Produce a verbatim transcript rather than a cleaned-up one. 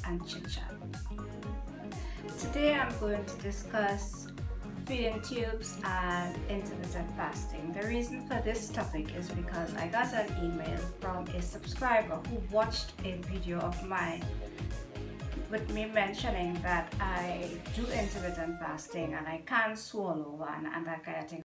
and chit chat. Today I'm going to discuss feeding tubes and intermittent fasting. The reason for this topic is because I got an email from a subscriber who watched a video of mine with me mentioning that I do intermittent fasting and I can't swallow one and that kind of thing.